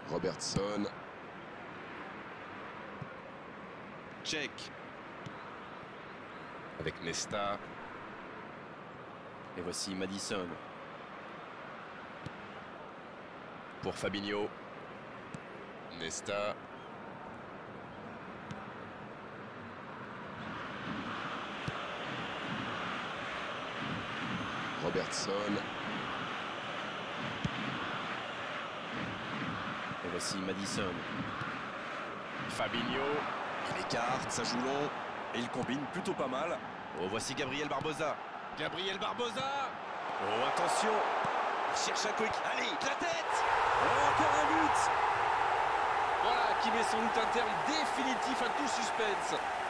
Robertson. Check. Avec Nesta. Et voici Madison. Pour Fabinho. Nesta. Robertson. Et voici Madison. Fabinho. Il écarte, ça joue long. Et il combine plutôt pas mal. Oh, voici Gabriel Barbosa. Gabriel Barbosa. Oh, attention. Il cherche un quick. Allez, de la tête. Oh, encore un but. Voilà qui met sans doute un terme définitif à tout suspense.